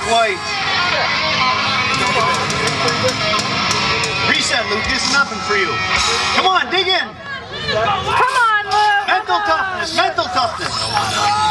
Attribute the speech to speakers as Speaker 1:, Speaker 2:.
Speaker 1: White. Reset, Lucas. Nothing for you. Come on, dig in.
Speaker 2: Come on, Luke.
Speaker 1: Mental toughness. Mental toughness.